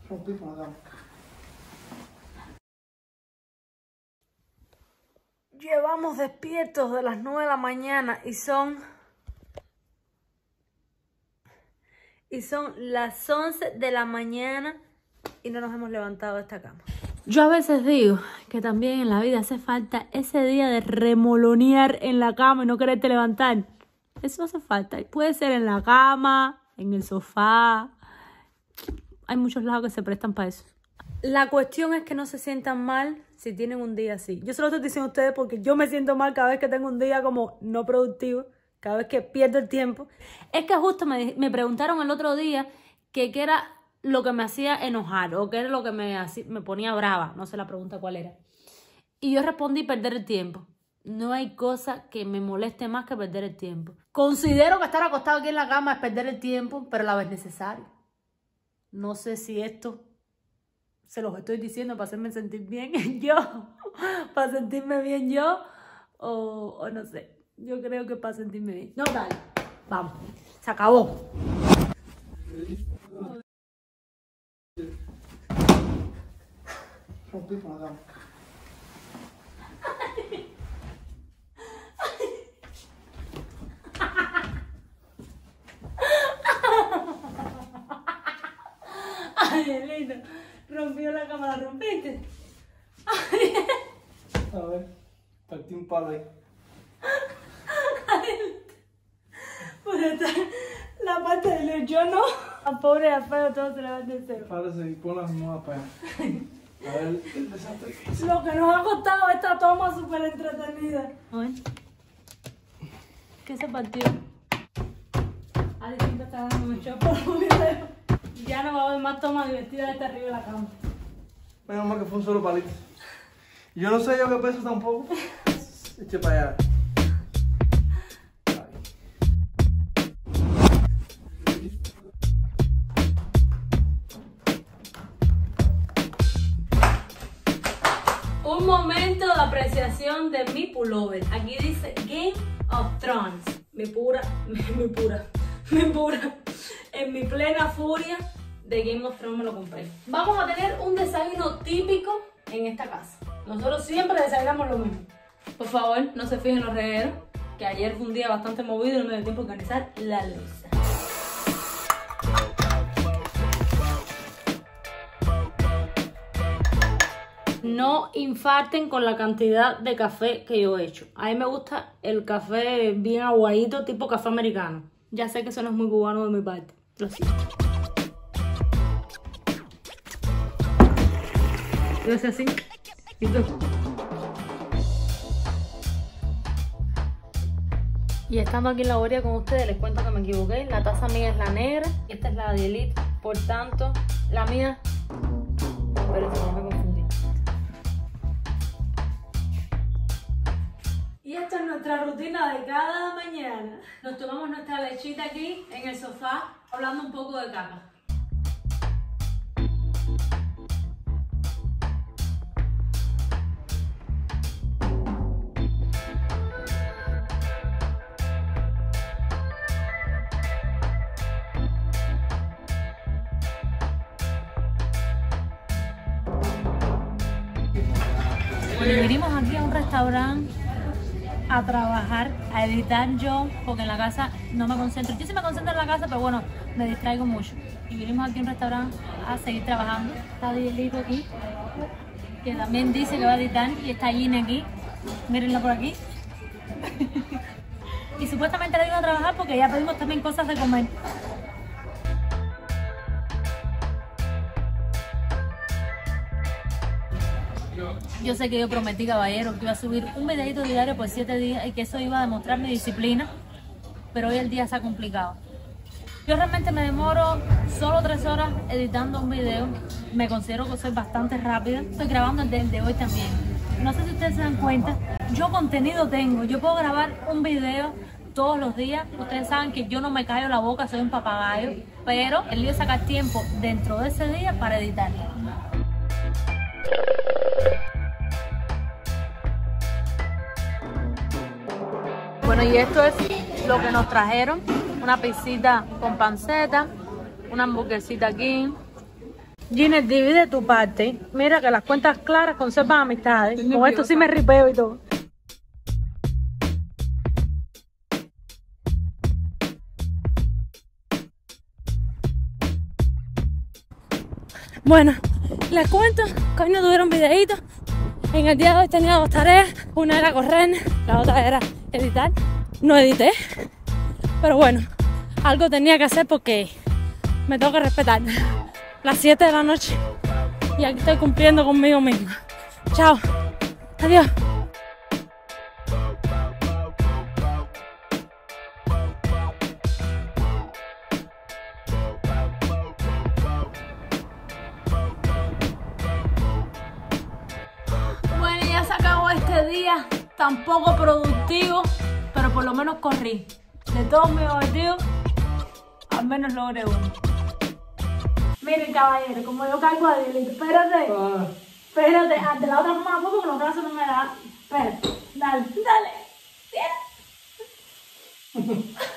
Rompí con la cama. Llevamos despiertos de las 9 de la mañana y son las 11 de la mañana y no nos hemos levantado de esta cama. Yo a veces digo que también en la vida hace falta ese día de remolonear en la cama y no quererte levantar. Eso hace falta. Puede ser en la cama, en el sofá. Hay muchos lados que se prestan para eso. La cuestión es que no se sientan mal si tienen un día así. Yo se lo estoy diciendo a ustedes porque yo me siento mal cada vez que tengo un día como no productivo, cada vez que pierdo el tiempo. Es que justo me preguntaron el otro día que qué era lo que me hacía enojar o qué era lo que me ponía brava. No sé la pregunta cuál era. Y yo respondí perder el tiempo. No hay cosa que me moleste más que perder el tiempo. Considero que estar acostado aquí en la cama es perder el tiempo, pero a la vez necesario. No sé si esto se los estoy diciendo para hacerme sentir bien yo, para sentirme bien yo, o no sé. Yo creo que para sentirme bien. No, dale, vamos, se acabó. Rompí con la cama. Ay, lindo. Rompió la cama, ¿la rompiste? Ay. A ver, partí un palo ahí. Por estar la parte de Leo, yo no. A pobre Alfredo todo se le va a deseo. Párese y pon las almohadas para allá. A ver el desastre que hice. Lo que nos ha costado esta toma súper entretenida. A ver. ¿Qué se partió? A distinto está dando mucho por un video. Ya no va a haber más tomas divertidas de este arriba de la cama. Menos mal que fue un solo palito. Yo no sé yo qué peso tampoco. Eche para allá. Un momento de apreciación de mi pullover. Aquí dice Game of Thrones. Mi pura. En mi plena furia de Game of Thrones me lo compré. Vamos a tener un desayuno típico en esta casa. Nosotros siempre desayunamos lo mismo. Por favor, no se fijen en los regueros, que ayer fue un día bastante movido y no me dio tiempo de organizar la loza. No infarten con la cantidad de café que yo he hecho. A mí me gusta el café bien aguadito, tipo café americano. Ya sé que eso no es muy cubano de mi parte. Lo siento. Yo sé así. ¿Y tú? Y estando aquí en la borea con ustedes, les cuento que me equivoqué. La taza mía es la negra y esta es la de Elite. Por tanto, la mía... Pero si no me confundí. Y esta es nuestra rutina de cada mañana. Nos tomamos nuestra lechita aquí en el sofá, hablando un poco de caca. Bueno, vinimos aquí a un restaurante a trabajar, a editar yo, porque en la casa no me concentro. Yo sí me concentro en la casa, pero bueno, me distraigo mucho. Y vinimos aquí a un restaurante a seguir trabajando. Está Dielito aquí, que también dice que va a editar, y está Gina aquí. Mírenla por aquí. Y supuestamente le digo a trabajar porque ya pedimos también cosas de comer. Yo sé que yo prometí, caballero, que iba a subir un videito diario por 7 días y que eso iba a demostrar mi disciplina, pero hoy el día se ha complicado. Yo realmente me demoro solo 3 horas editando un video. Me considero que soy bastante rápida. Estoy grabando el de hoy también. No sé si ustedes se dan cuenta, yo contenido tengo. Yo puedo grabar un video todos los días. Ustedes saben que yo no me callo la boca, soy un papagayo, pero el lío es sacar tiempo dentro de ese día para editar. Bueno, y esto es lo que nos trajeron. Una pizzita con panceta, una hamburguesita aquí. Giner, divide tu parte. Mira que las cuentas claras conservan amistades. Con esto sí me ripeo y todo. Bueno, les cuento que hoy no tuvieron videíto. En el día de hoy tenía 2 tareas. Una era correr, la otra era editar. No edité, pero bueno, algo tenía que hacer porque me tengo que respetar. Las 7 de la noche y aquí estoy cumpliendo conmigo misma. Chao, adiós. Bueno, ya se acabó este día tan poco productivo, pero por lo menos corrí. De todos mis objetivos, al menos logré uno. Miren, caballero, como yo cargo a Dilito, espérate. Espérate, ante la otra mano porque los brazos no me dan. Espérate, dale, dale.